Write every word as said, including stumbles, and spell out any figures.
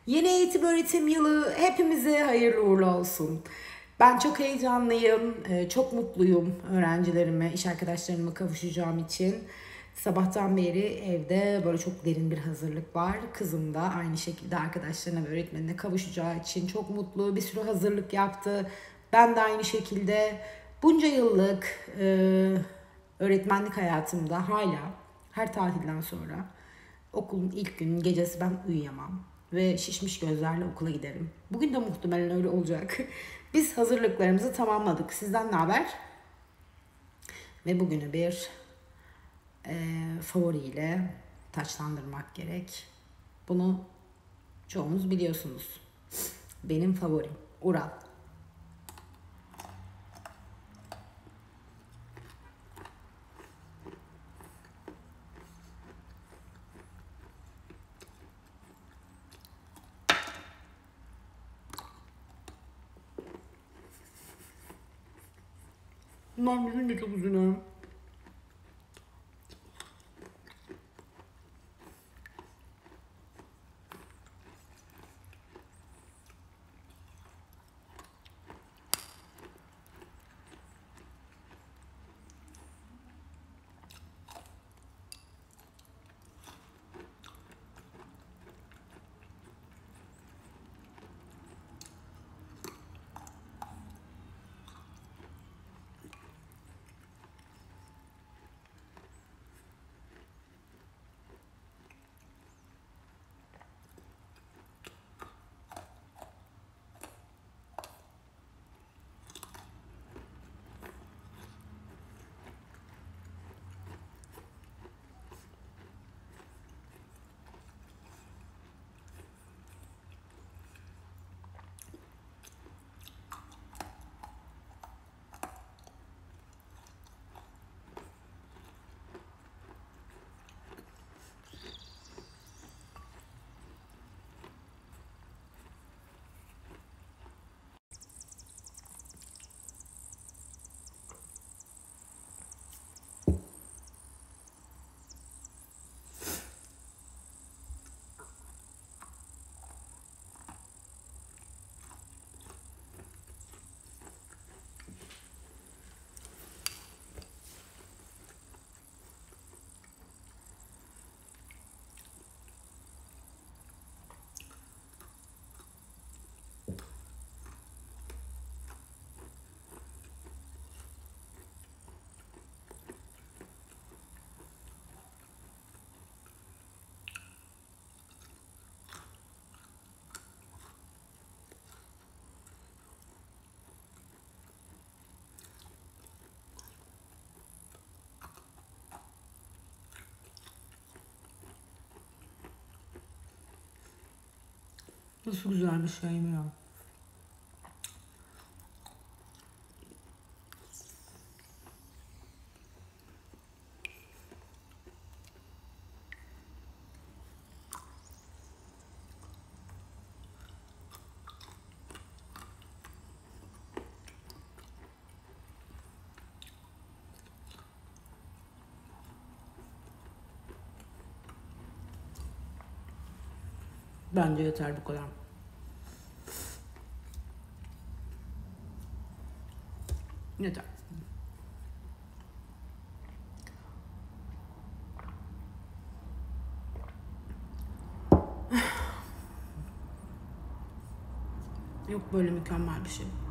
Yeni eğitim öğretim yılı hepimize hayırlı uğurlu olsun. Ben çok heyecanlıyım, e, çok mutluyum öğrencilerime, iş arkadaşlarıma kavuşacağım için. Sabahtan beri evde böyle çok derin bir hazırlık var. Kızım da aynı şekilde arkadaşlarına ve öğretmenine kavuşacağı için çok mutlu. Bir sürü hazırlık yaptı. Ben de aynı şekilde bunca yıllık e, öğretmenlik hayatımda hala her tatilden sonra okulun ilk günün gecesi ben uyuyamam ve şişmiş gözlerle okula giderim. Bugün de muhtemelen öyle olacak. Biz hazırlıklarımızı tamamladık. Sizden ne haber? Ve bugünü bir e, favoriyle taçlandırmak gerek. Bunu çoğunuz biliyorsunuz. Benim favorim Ural. Bunlar bizim de çok üzülüyorum. Nasıl güzel bir şey mi ya? Bence yeter bu kadar. Yeter. Yok böyle mükemmel bir şey.